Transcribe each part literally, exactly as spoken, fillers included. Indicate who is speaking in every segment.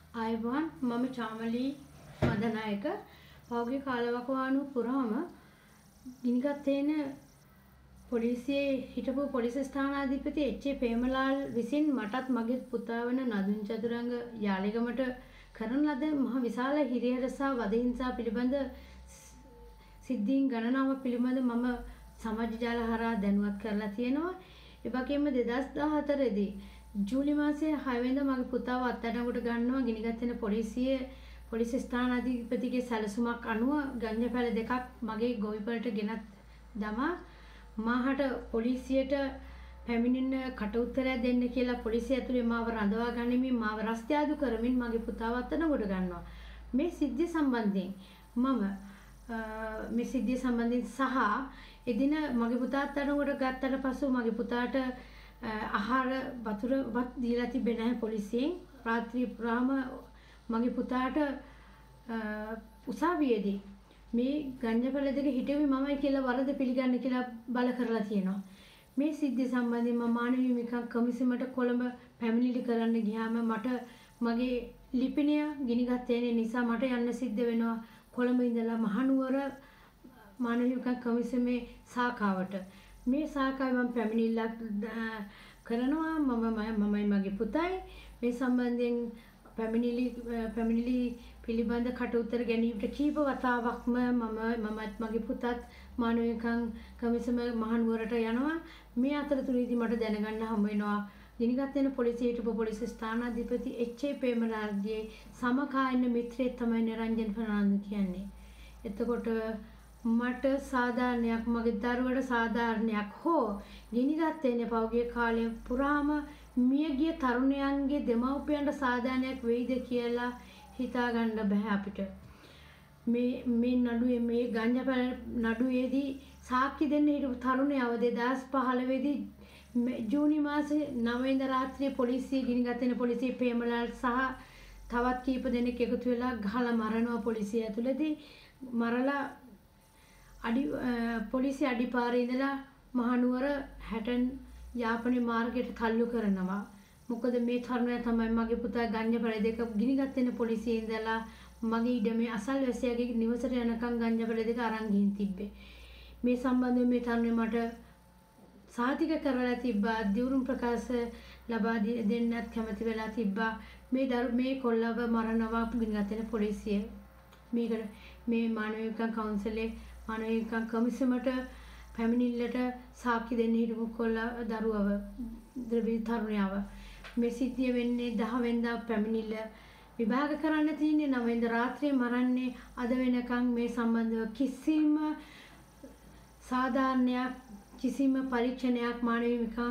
Speaker 1: ආයුබෝවන් මම චාමලී මදනායක පහුගිය කාලවකවානුව පුරාම ගිනිගත් තේන පොලිසියේ හිටපු පොලිස් ස්ථානාධිපති එච්.ඒ. ප්‍රේමලාල් විසින් මටත් මගේ පුතා වන නදුන් චතුරංග යාලිගමට කරන ලද මහ විශාල හිරිහැර සහ වදහිංසා පිළිබඳ සිද්ධීන් ගණනාවක් පිළිබඳ මම සමාජ ජාල හරහා දැනුවත් කරලා තියෙනවා. ඒ වගේම දෙදහස් දහහතර දී ජූලි මාසයේ හය වෙනිදා මගේ පුතාව අත්අඩංගුවට ගන්නවා ගිනිගත් වෙන පොලිසියේ පොලිස් ස්ථානාධිපතිගේ සැලසුමක් අනුව ගංජා පැල දෙකක් මගේ ගොවිපළට ගෙනත් දමා මාහට පොලිසියට පැමිණෙන කට උත්තරයක් දෙන්න කියලා පොලිසිය ඇතුලේ මාව රඳවා ගනිමින් මාව රස්තියාදු කරමින් මගේ පුතාව අත්අඩංගුවට ගන්නවා. මේ සිද්ධිය සම්බන්ධයෙන් මම මේ සිද්ධිය සම්බන්ධයෙන් සහ එදින මගේ පුතා අත්අඩංගුවට ගත්තට පසු මගේ පුතාට ආහාර වතුර වත් දීලා තිබෙන්නේ නැහැ පොලිසියෙන්. රාත්‍රී පුරාම මගේ පුතාට උසාවියේදී මේ ගංජා පැල දෙක හිටෙවි මමයි කියලා වරද පිළිගන්න කියලා බල කරලා තියෙනවා. මේ සිද්ධිය සම්බන්ධයෙන් මම මානව හිමිකම් කමිසමට කොළඹ පැමිණිලි කරන්න ගියාම මට මගේ ලිපිනය ගිනිගත් තේන නිසා මට යන්න සිද්ධ වෙනවා කොළඹ ඉඳලා මහනුවර මානව හිමිකම් කමිසමේ සාකාවට. මේ සාකාවේ මම පැමිණිල්ලක් කරනවා මම මමයි මගේ පුතයි මේ සම්බන්ධයෙන් පැමිණිලි පැමිණිලි පිළිබඳ කටඋත්තර ගැනීමට කීප වතාවක්ම මම මමත් මගේ පුතත් මානව හිමිකම් කමිසම මහනුවරට යනවා. මේ අතරතුරේදී මට දැනගන්න හම්බ වෙනවා ගිනිගත් වෙන පොලිසියට පොලිස් ස්ථානාධිපති එච්.ඒ. ප්‍රේමලාල්ගේ සමකායන මිත්‍රයෙක් තමයි නිරංජන් ෆර්නාන්දු කියන්නේ. එතකොට මට සාධාරණයක් මගේ දරුවට සාධාරණයක් හෝ ගිනිගත් වෙන පෞගේ කාලය පුරාම මියගිය තරුණයන්ගේ දෙමව්පියන්ට සාධාරණයක් වෙයිද කියලා හිතා ගන්න බෑ අපිට. මේ මේ නඩුවේ මේ ගංජා පැල නඩුවේදී සාක්ෂි දෙන්න හිටපු තරුණයව දෙදහස් පහළොව දී ජූනි මාසේ නව වෙනිදා රාත්‍රියේ පොලිසිය ගිනිගත් වෙන පොලිසිය ප්‍රේමලාල් සහ තවත් කීප දෙනෙක් එකතු වෙලා ගහලා මරනවා පොලිසිය ඇතුළේදී. මරලා අඩි පොලිසිය අඩිපාරේ ඉඳලා මහනුවර හැටන් යාපනයේ මාර්ගයට තල්ලු කරනවා. මොකද මේ තරුණයා තමයි මගේ පුතා ගංජා පැල දෙක ගිනිගත් වෙන පොලිසියේ ඉඳලා මගේ ඉඩමේ අසල්වැසියාගේ නිවසට යනකම් ගංජා පැල දෙක අරන් ගිහින් තිබ්බේ. මේ සම්බන්ධව මේ තරුණයා මට සාතික කරලා තිබ්බා. දිවුරුම් ප්‍රකාශ ලබා දෙන්නත් කැමති වෙලා තිබ්බා. මේ දරු මේ කොල්ලව මරනවා ගිනිගත් වෙන පොලිසිය. මේකට මේ මානව හිමිකම් කවුන්සිලේ මානව හිමිකම් කමිසමට පැමිණිල්ලට සාක්ෂි දෙන්න හිටපු කොල්ල දරුවව ද්‍රවී තරුණයව මේ සිද්ධිය වෙන්නේ දහ වෙනිදා පැමිණිල්ල විභාග කරන්න තියෙන්නේ නව වෙනිදා රාත්‍රියේ මරන්නේ. අද වෙනකන් මේ සම්බන්ධව කිසිම සාධාරණයක් කිසිම පරීක්ෂණයක් මානව හිමිකම්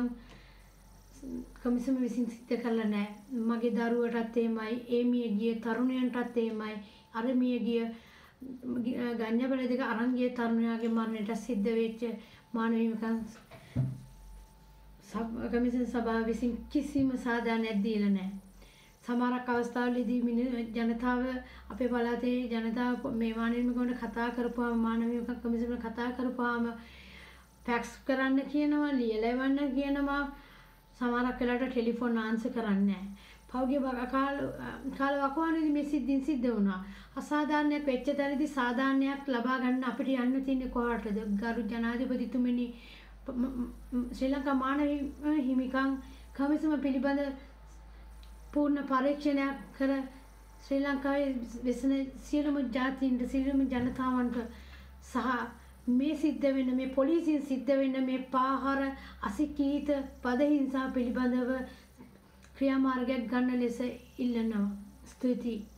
Speaker 1: කමිසම විසින් සිද්ධ කරලා නැහැ. මගේ දරුවටත් එහෙමයි, ඒ මිය ගිය තරුණයන්ටත් එහෙමයි, අර මිය ගිය ගංජා පැල දෙක අරන් ගිය තරුණයාගේ මරණයට සිද්ධ වෙච්ච මානව හිමිකම් කමිසම් සභාව විසින් කිසිම සාධාරණයක් දීලා නැහැ. සමහරක් අවස්ථාවලදී ජනතාව අපේ පළාතේ ජනතාව මේ මානව හිමිකමට කතා කරපුවාම මානව හිමිකම් කමිසමට කතා කරපුවාම ෆැක්ස් කරන්න කියනවා, ලියලා එවන්න කියනවා. සමහරක් වෙලාවට ටෙලිෆෝන් ආන්සර් කරන්නේ නැහැ. පෞගේ කාල කාල වකවානුවේදී මේ සිද්ධින් සිද්ධ වුණා. අසාධාරණයක් වෙච්ච තැනදී සාධාරණයක් ලබා ගන්න අපිට යන්න තියෙන්නේ කොහාටද? ගරු ජනාධිපතිතුමනි ශ්‍රී ලංකා මානව හිමිකම් කමිසම පිළිබඳ පූර්ණ පරීක්ෂණයක් කර ශ්‍රී ලංකාවේ වෙසෙන සියලුම ජාතීන්ට සියලුම ජනතාවන්ට සහ මේ සිද්ධ වෙන මේ පොලිසියෙන් සිද්ධ වෙන මේ පාහර අසිකීත පදහිංසා පිළිබඳව ක්‍රියාමාර්ගයක් ගන්න ලෙස ඉල්ලනවා. ස්තුතියි.